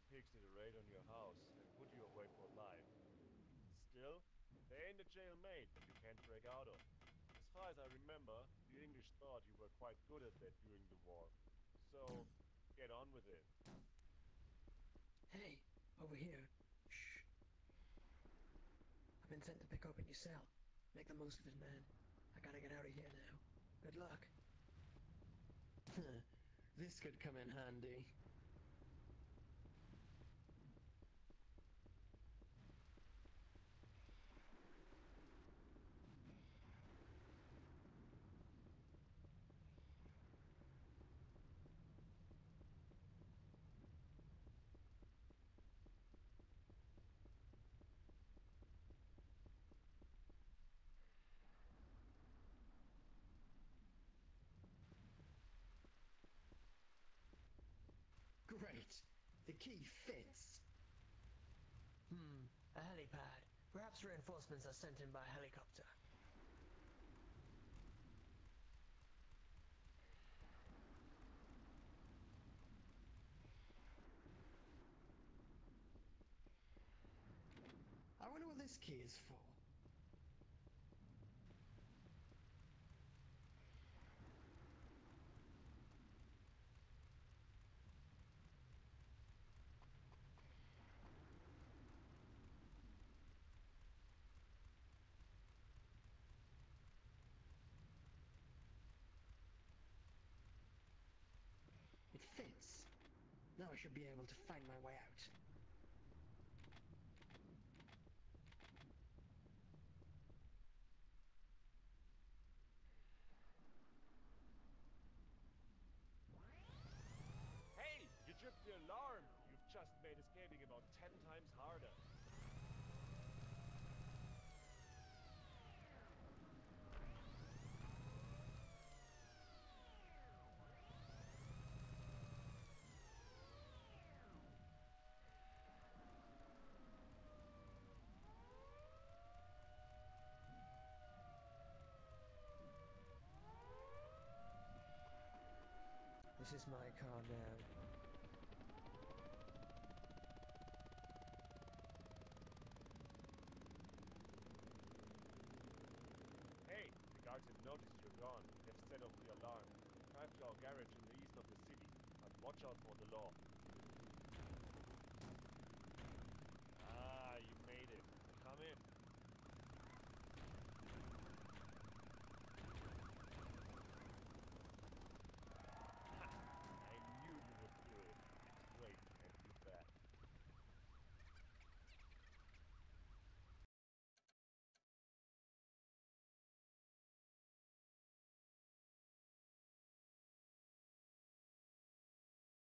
pigs did a raid on your house and put you away for life. Still, there ain't a jail made that you can't break out of. As far as I remember, the English thought you were quite good at that during the war. So, get on with it. Hey, over here. Shh. I've been sent to pick open your cell. Make the most of it, man. I gotta get out of here now. Good luck. This could come in handy. Great! The key fits! A helipad. Perhaps reinforcements are sent in by helicopter. I wonder what this key is for. It fits. Now I should be able to find my way out. Hey! You tripped the alarm! You've just made escaping about 10 times harder. This is my car now. Hey! The guards have noticed you're gone. They've set off the alarm. Drive to our garage in the east of the city. But watch out for the law. Ah!